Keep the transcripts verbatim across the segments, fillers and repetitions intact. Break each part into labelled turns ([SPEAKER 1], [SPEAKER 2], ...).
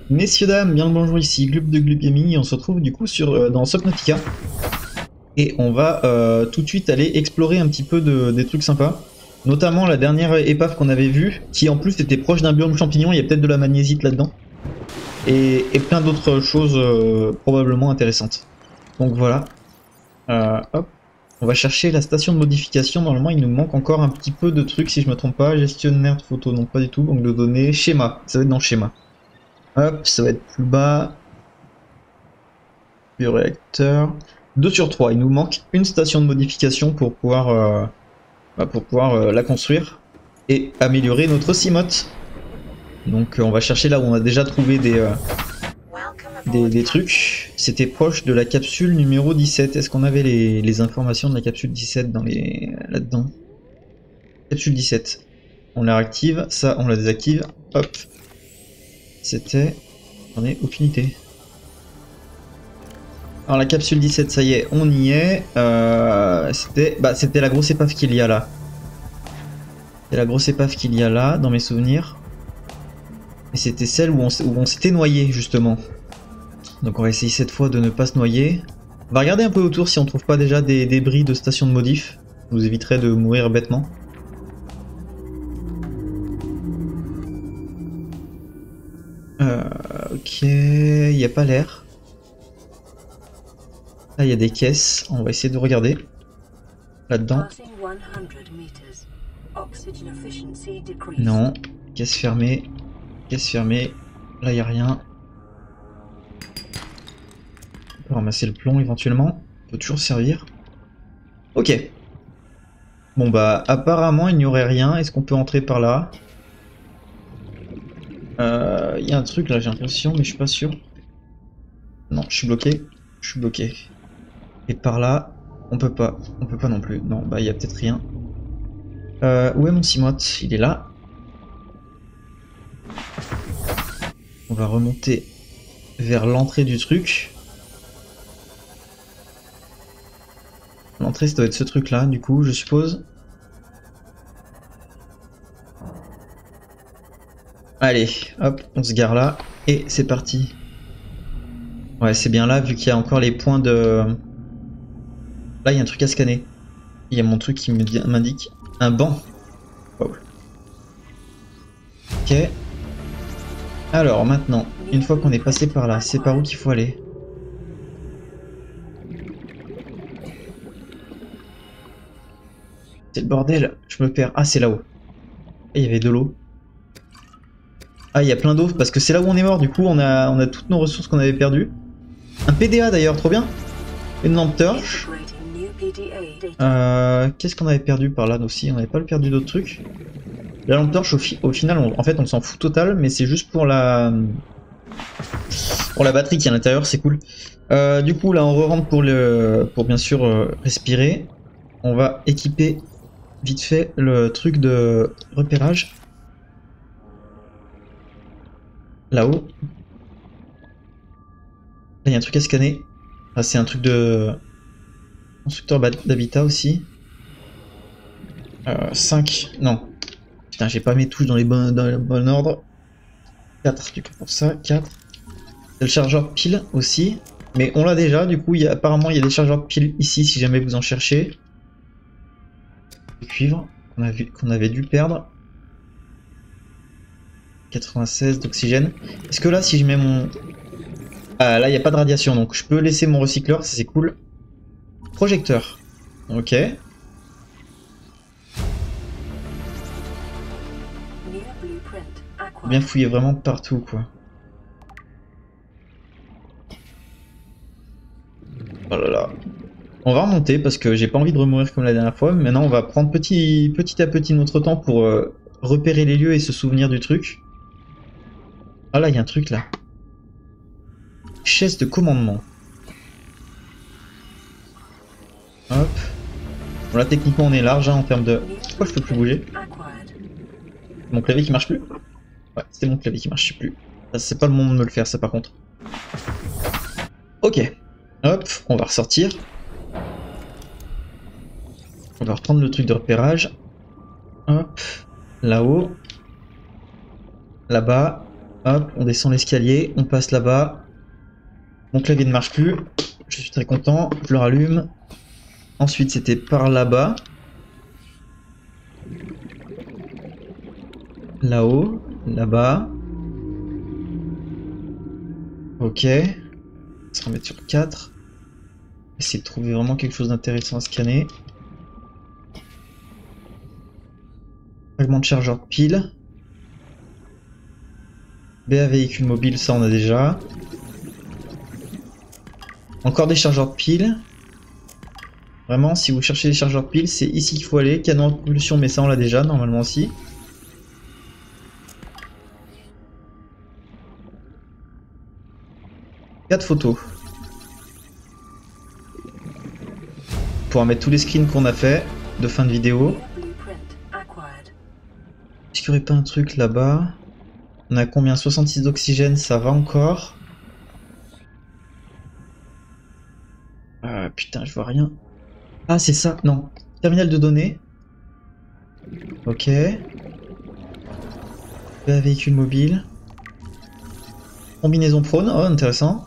[SPEAKER 1] Messieurs, dames, bien le bonjour, ici Glub de Glub Gaming et on se retrouve du coup sur, euh, dans Subnautica. Et on va euh, tout de suite aller explorer un petit peu de, des trucs sympas. Notamment la dernière épave qu'on avait vue, qui en plus était proche d'un biome champignon, il y a peut-être de la magnésiite là-dedans. Et, et plein d'autres choses euh, probablement intéressantes. Donc voilà. Euh, hop. On va chercher la station de modification. Normalement, il nous manque encore un petit peu de trucs si je me trompe pas. Gestionnaire de photos, non pas du tout. Banque de données, schéma. Ça va être dans schéma. Hop, ça va être plus bas. Bioréacteur. deux sur trois. Il nous manque une station de modification pour pouvoir, euh, bah, pour pouvoir euh, la construire et améliorer notre cimote. Donc euh, on va chercher là où on a déjà trouvé des, euh, des, des trucs. C'était proche de la capsule numéro dix-sept. Est-ce qu'on avait les, les informations de la capsule dix-sept dans les là-dedans? Capsule dix-sept. On la réactive, ça on la désactive. Hop. C'était... J'en ai aucune idée. Alors la capsule dix-sept, ça y est, on y est. Euh, c'était bah, c'était la grosse épave qu'il y a là. C'est la grosse épave qu'il y a là, dans mes souvenirs. Et c'était celle où on, où on s'était noyé, justement. Donc on va essayer cette fois de ne pas se noyer. On va regarder un peu autour si on trouve pas déjà des débris de station de modif. Ça nous éviterait de mourir bêtement. Euh, ok, il n'y a pas l'air. Là, il y a des caisses. On va essayer de regarder. Là-dedans. Non. Caisse fermée. Caisse fermée. Là, il n'y a rien. On peut ramasser le plomb éventuellement. Ça peut toujours servir. Ok. Bon, bah, apparemment, il n'y aurait rien. Est-ce qu'on peut entrer par là? Il euh, y a un truc là, j'ai l'impression, mais je suis pas sûr. Non, je suis bloqué. Je suis bloqué. Et par là, on peut pas. On peut pas non plus. Non, bah il y a peut-être rien. Euh, où est mon cimote? Il est là. On va remonter vers l'entrée du truc. L'entrée, ça doit être ce truc là, du coup, je suppose. Allez, hop, on se gare là. Et c'est parti. Ouais, c'est bien là, vu qu'il y a encore les points de... Là, il y a un truc à scanner. Il y a mon truc qui m'indique un banc. Wow. Ok. Alors, maintenant, une fois qu'on est passé par là, c'est par où qu'il faut aller? C'est le bordel, je me perds. Ah, c'est là-haut. Il y avait de l'eau. Ah, il y a plein d'eau, parce que c'est là où on est mort. Du coup, on a, on a toutes nos ressources qu'on avait perdues. Un P D A d'ailleurs, trop bien. Une lampe torche. Euh, Qu'est-ce qu'on avait perdu par là aussi? On n'avait pas perdu d'autres trucs. La lampe torche, au, fi au final, on, en fait, on s'en fout total, mais c'est juste pour la pour la batterie qui est à l'intérieur, c'est cool. Euh, du coup, là, on re-rentre pour le pour bien sûr euh, respirer. On va équiper vite fait le truc de repérage. Là-haut. Là, il y a un truc à scanner. Ah, c'est un truc de constructeur d'habitat aussi. Euh, cinq. Non. Putain, j'ai pas mes touches dans, les bon, dans le bon ordre. quatre du coup pour ça. quatre. C'est le chargeur pile aussi. Mais on l'a déjà. Du coup, il y a, apparemment, il y a des chargeurs pile ici si jamais vous en cherchez. Le cuivre qu'on avait, qu'on avait dû perdre. quatre-vingt-seize d'oxygène. Est-ce que là, si je mets mon... Ah, là, il n'y a pas de radiation, donc je peux laisser mon recycleur, ça c'est cool. Projecteur. Ok. Bien fouiller vraiment partout, quoi. Oh là là. On va remonter parce que j'ai pas envie de remourir comme la dernière fois. Maintenant, on va prendre petit, petit à petit notre temps pour euh, repérer les lieux et se souvenir du truc. Ah là, il y a un truc là. Chaise de commandement. Hop. Bon, là, techniquement, on est large hein, en termes de... Pourquoi je peux plus bouger? Mon clavier qui marche plus? Ouais, c'est mon clavier qui marche plus. C'est pas le moment de me le faire, ça, par contre. Ok. Hop, on va ressortir. On va reprendre le truc de repérage. Hop. Là-haut. Là-bas. Hop, on descend l'escalier, on passe là-bas. Mon clavier ne marche plus. Je suis très content, je le rallume. Ensuite, c'était par là-bas. Là-haut, là-bas. Ok. On va se remettre sur quatre. Essayer de trouver vraiment quelque chose d'intéressant à scanner. Fragment de chargeur de pile. B A véhicule mobile, ça on a déjà. Encore des chargeurs de piles. Vraiment, si vous cherchez des chargeurs de piles, c'est ici qu'il faut aller. Canon de propulsion, mais ça on l'a déjà, normalement aussi. quatre photos. On pourra mettre tous les screens qu'on a fait de fin de vidéo. Est-ce qu'il n'y aurait pas un truc là-bas? On a combien? soixante-six d'oxygène, ça va encore. Ah putain, je vois rien. Ah, c'est ça, non. Terminal de données. Ok. Un véhicule mobile. Combinaison prône, oh intéressant.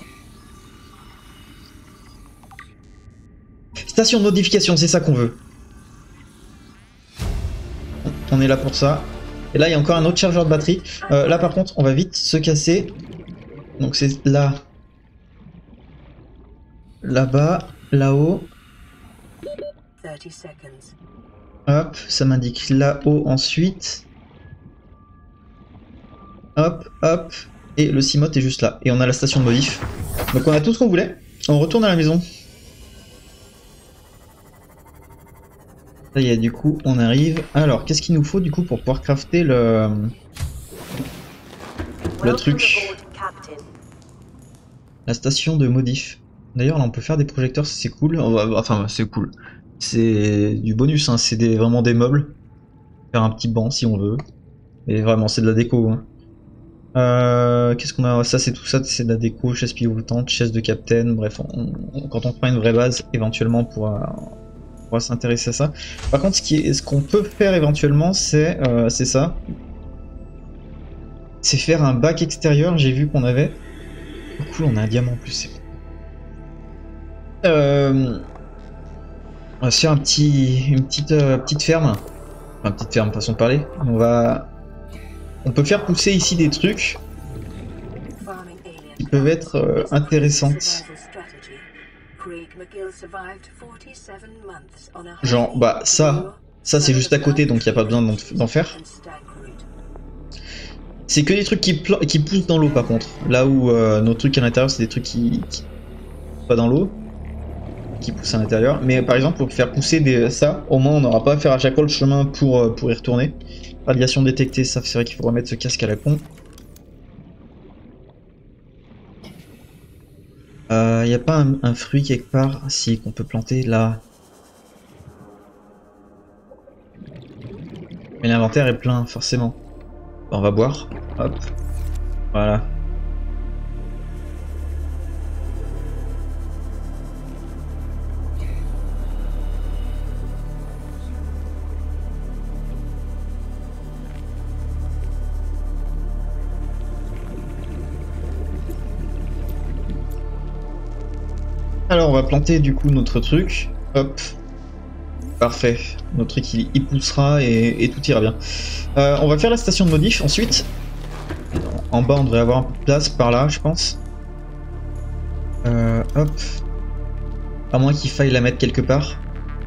[SPEAKER 1] Station de modification, c'est ça qu'on veut. On est là pour ça. Et là, il y a encore un autre chargeur de batterie. Euh, là, par contre, on va vite se casser. Donc, c'est là. Là-bas, là-haut. Hop, ça m'indique là-haut ensuite. Hop, hop. Et le Cimote est juste là. Et on a la station de modif. Donc, on a tout ce qu'on voulait. On retourne à la maison. Ça y est, du coup, on arrive. Alors, qu'est-ce qu'il nous faut, du coup, pour pouvoir crafter le... le truc? La station de modif. D'ailleurs, là, on peut faire des projecteurs, c'est cool. Enfin, c'est cool. C'est du bonus, hein. C'est des... vraiment des meubles. Faire un petit banc, si on veut. Mais vraiment, c'est de la déco, hein. Euh, qu'est-ce qu'on a? Ça, c'est tout ça, c'est de la déco, chaise pilotante, chaise de capitaine. Bref, on... On... quand on prend une vraie base, éventuellement, on pourra... on va s'intéresser à ça. Par contre, ce qui est, ce qu'on peut faire éventuellement, c'est euh, c'est ça. C'est faire un bac extérieur. J'ai vu qu'on avait. Oh, cool, on a un diamant en plus. C'est bon. Euh, on va se faire un petit, une petite, euh, petite ferme. Enfin, petite ferme, façon de parler. On va, on peut faire pousser ici des trucs qui peuvent être euh, intéressantes. Genre, bah ça, ça c'est juste à côté, donc il n'y a pas besoin d'en faire. C'est que des trucs qui, qui poussent dans l'eau par contre. Là où euh, nos trucs à l'intérieur, c'est des trucs qui, qui pas dans l'eau, qui poussent à l'intérieur. Mais par exemple, pour faire pousser des, ça, au moins on n'aura pas à faire à chaque fois le chemin pour, pour y retourner. Radiation détectée, ça c'est vrai qu'il faut remettre ce casque à la con. Il euh, n'y a pas un, un fruit quelque part, si, qu'on peut planter là. Mais l'inventaire est plein, forcément. On va boire. Hop. Voilà. Alors on va planter du coup notre truc. Hop. Parfait. Notre truc il, il poussera et, et tout ira bien. Euh, on va faire la station de modif ensuite. En bas on devrait avoir un peu de place par là je pense. Euh, hop. À moins qu'il faille la mettre quelque part.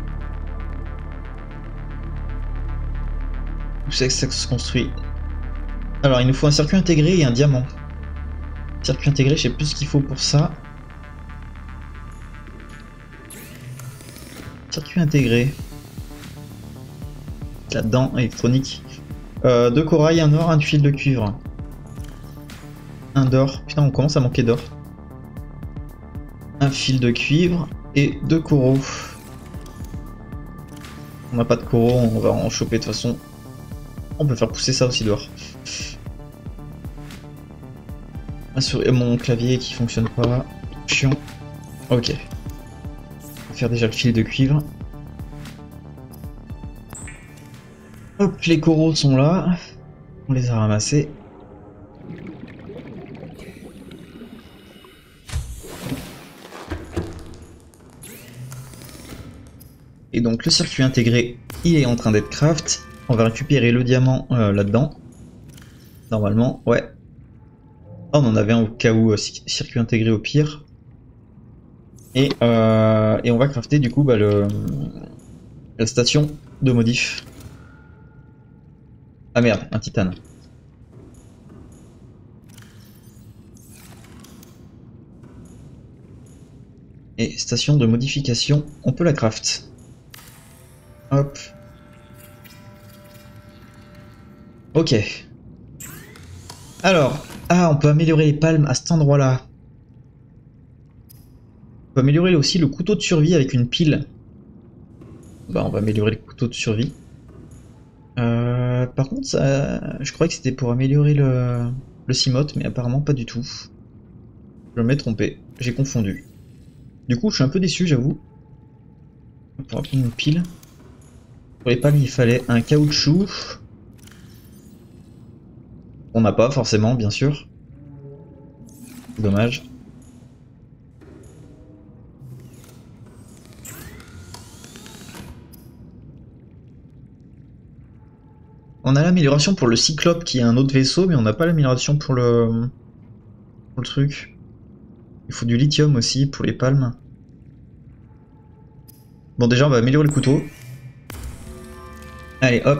[SPEAKER 1] Où c'est que ça se construit? Alors il nous faut un circuit intégré et un diamant. Circuit intégré, je sais plus ce qu'il faut pour ça. Circuit intégré. Là-dedans, électronique. Euh, deux corail, un or, un fil de cuivre. Un d'or. Putain, on commence à manquer d'or. Un fil de cuivre et deux coraux. On n'a pas de coraux, on va en choper de toute façon. On peut faire pousser ça aussi dehors. Mon clavier qui fonctionne pas. Chiant. Ok. On va faire déjà le fil de cuivre. Hop, les coraux sont là. On les a ramassés. Et donc le circuit intégré, il est en train d'être craft. On va récupérer le diamant euh, là-dedans. Normalement, ouais. Oh, on en avait un au cas où, euh, circuit intégré au pire. Et, euh, et on va crafter du coup bah, le, la station de modif. Ah merde, un titane. Et station de modification, on peut la craft. Hop. Ok. Alors, ah, on peut améliorer les palmes à cet endroit-là. On peut améliorer aussi le couteau de survie avec une pile. Bah, on va améliorer le couteau de survie. Euh, par contre, ça, je croyais que c'était pour améliorer le, le cimote, mais apparemment pas du tout. Je m'ai trompé, j'ai confondu. Du coup, je suis un peu déçu, j'avoue. On pourra prendre une pile. Pour les palmes, il fallait un caoutchouc. On n'a pas forcément, bien sûr. Dommage. On a l'amélioration pour le Cyclope qui est un autre vaisseau, mais on n'a pas l'amélioration pour le... pour le truc. Il faut du lithium aussi pour les palmes. Bon, déjà on va améliorer le couteau. Allez, hop.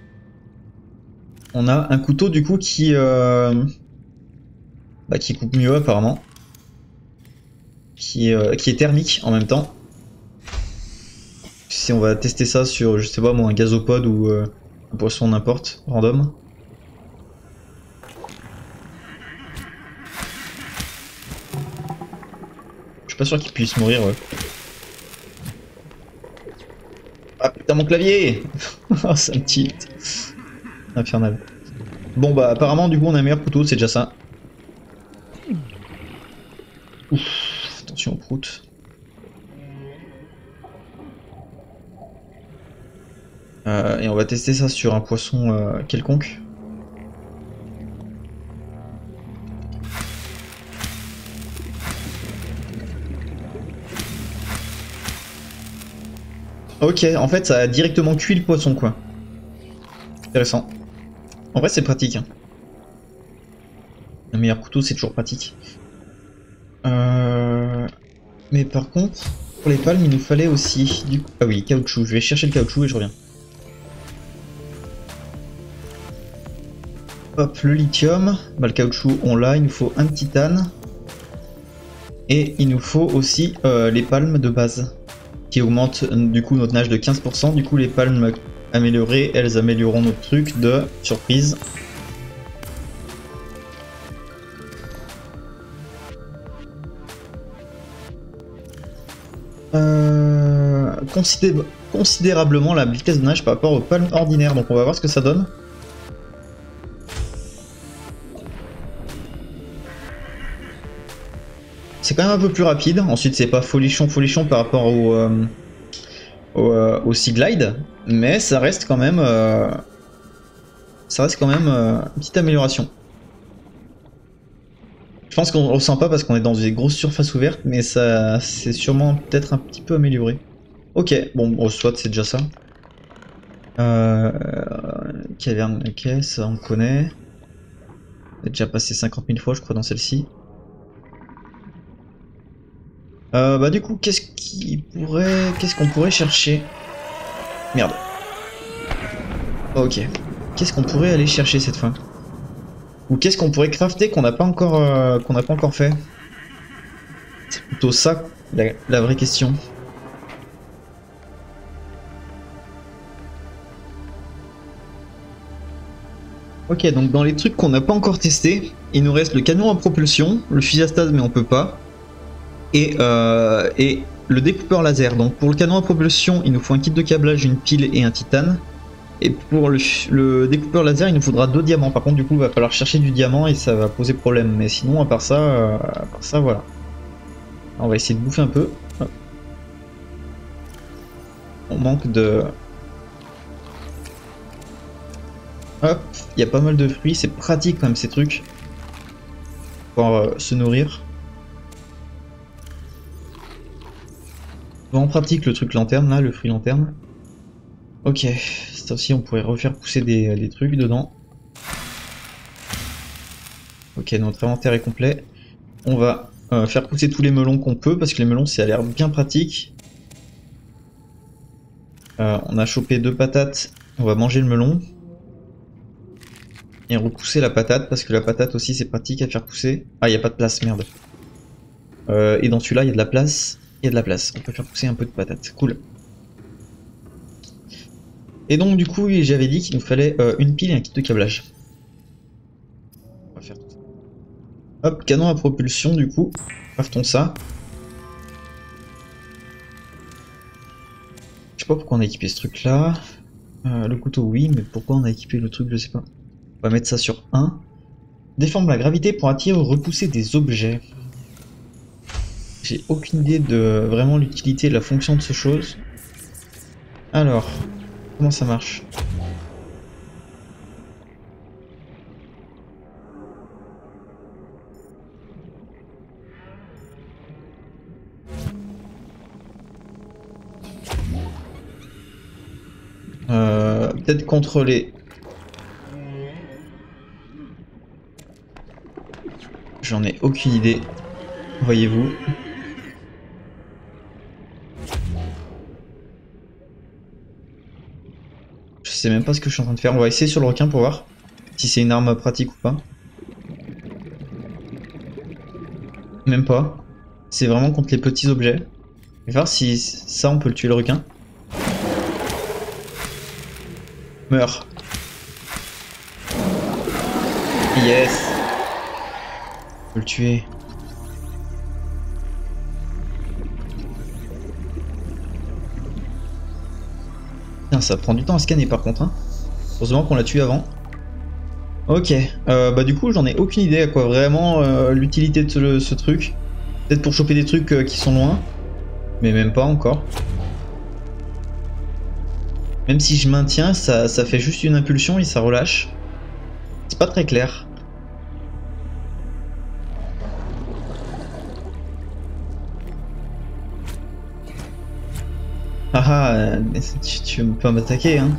[SPEAKER 1] On a un couteau du coup qui... Euh... Bah, qui coupe mieux apparemment. Qui, euh, qui est thermique en même temps. Si on va tester ça sur, je sais pas moi, un gazopode ou euh, un poisson n'importe, random. Je suis pas sûr qu'il puisse mourir, ouais. Ah putain mon clavier. Oh ça me tilt. Infernal. Bon bah apparemment du coup on a un meilleur couteau, c'est déjà ça. Ouf, attention aux proutes. Euh, et on va tester ça sur un poisson euh, quelconque. Ok, en fait ça a directement cuit le poisson quoi. Intéressant. En vrai c'est pratique. Hein. Un meilleur couteau c'est toujours pratique. Euh... Mais par contre, pour les palmes il nous fallait aussi du... Ah oui, caoutchouc. Je vais chercher le caoutchouc et je reviens. Hop, le lithium. Bah le caoutchouc on l'a, il nous faut un titane. Et il nous faut aussi euh, les palmes de base. Qui augmentent du coup notre nage de quinze pour cent. Du coup les palmes améliorées, elles amélioreront notre truc de surprise. Euh, considé considérablement la vitesse de nage par rapport aux palmes ordinaires. Donc on va voir ce que ça donne. C'est quand même un peu plus rapide. Ensuite c'est pas folichon folichon par rapport au, euh, au, euh, au Sea Glide, mais ça reste quand même euh, ça reste quand même euh, une petite amélioration. Je pense qu'on ressent pas parce qu'on est dans des grosses surfaces ouvertes, mais ça c'est sûrement peut-être un petit peu amélioré. Ok, bon, bon soit c'est déjà ça. Euh, caverne, ok, ça on connaît. On a déjà passé cinquante mille fois je crois dans celle-ci. Euh, bah du coup, qu'est-ce qui pourrait, qu'est-ce qu'on pourrait chercher? Merde. Ok. Qu'est-ce qu'on pourrait aller chercher cette fois? Ou qu'est-ce qu'on pourrait crafter qu'on n'a pas encore, euh, qu'on n'a pas encore fait? C'est plutôt ça la, la vraie question. Ok, donc dans les trucs qu'on n'a pas encore testé, il nous reste le canon à propulsion, le fusil à stase mais on peut pas. Et, euh, et le découpeur laser. Donc pour le canon à propulsion, il nous faut un kit de câblage, une pile et un titane. Et pour le, le découpeur laser, il nous faudra deux diamants. Par contre, du coup, il va falloir chercher du diamant et ça va poser problème. Mais sinon, à part ça, euh, à part ça, voilà. On va essayer de bouffer un peu. Hop. On manque de... Hop, il y a pas mal de fruits. C'est pratique quand même ces trucs. Pour euh, se nourrir. En pratique le truc lanterne là, le fruit lanterne. Ok, ça aussi on pourrait refaire pousser des, des trucs dedans. Ok, notre inventaire est complet. On va euh, faire pousser tous les melons qu'on peut parce que les melons ça a l'air bien pratique. Euh, on a chopé deux patates, on va manger le melon. Et repousser la patate parce que la patate aussi c'est pratique à faire pousser. Ah, il n'y a pas de place, merde. Euh, et dans celui-là il y a de la place. Il y a de la place, on peut faire pousser un peu de patates, cool. Et donc du coup j'avais dit qu'il nous fallait euh, une pile et un kit de câblage. On va faire tout ça. Hop, canon à propulsion du coup, craftons ça. Je sais pas pourquoi on a équipé ce truc là. Euh, le couteau oui, mais pourquoi on a équipé le truc je sais pas. On va mettre ça sur un. Déforme la gravité pour attirer ou repousser des objets. J'ai aucune idée de vraiment l'utilité et la fonction de ce chose. Alors, comment ça marche? Euh, peut-être contrôler. J'en ai aucune idée. Voyez-vous. Je sais même pas ce que je suis en train de faire. On va essayer sur le requin pour voir si c'est une arme pratique ou pas. Même pas. C'est vraiment contre les petits objets. Je vais voir si ça on peut le tuer le requin. Meurs. Yes. On peut le tuer. Putain, ça prend du temps à scanner par contre. Hein. Heureusement qu'on l'a tué avant. Ok, euh, bah du coup j'en ai aucune idée à quoi vraiment euh, l'utilité de ce, ce truc. Peut-être pour choper des trucs euh, qui sont loin, mais même pas encore. Même si je maintiens, ça, ça fait juste une impulsion et ça relâche. C'est pas très clair. Ah ah, tu, tu peux m'attaquer hein.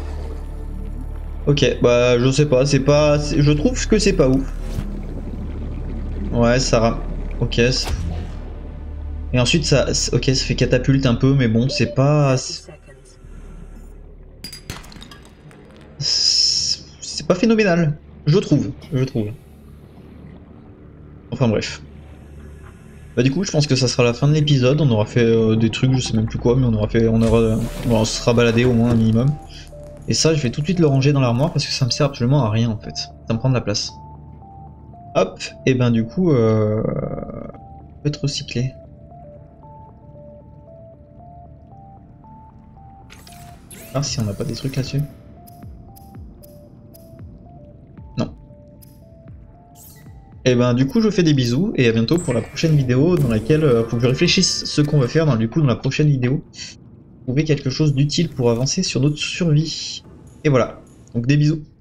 [SPEAKER 1] Ok, bah je sais pas, c'est pas... Je trouve que c'est pas ouf. Ouais, ça rame. Ok. Et ensuite ça... Ok, ça fait catapulte un peu, mais bon, c'est pas... C'est pas phénoménal. Je trouve, je trouve. Enfin bref. Bah du coup je pense que ça sera la fin de l'épisode, on aura fait euh, des trucs, je sais même plus quoi, mais on aura fait... On, aura, bon, on se sera baladé au moins un minimum. Et ça, je vais tout de suite le ranger dans l'armoire parce que ça me sert absolument à rien en fait. Ça me prend de la place. Hop, et ben du coup, euh... peut être recyclé. Ah, si on n'a pas des trucs là-dessus. Non. Et ben du coup, je vous fais des bisous et à bientôt pour la prochaine vidéo dans laquelle euh, faut que je réfléchisse ce qu'on va faire dans, du coup, dans la prochaine vidéo. Trouver quelque chose d'utile pour avancer sur notre survie. Et voilà, donc des bisous.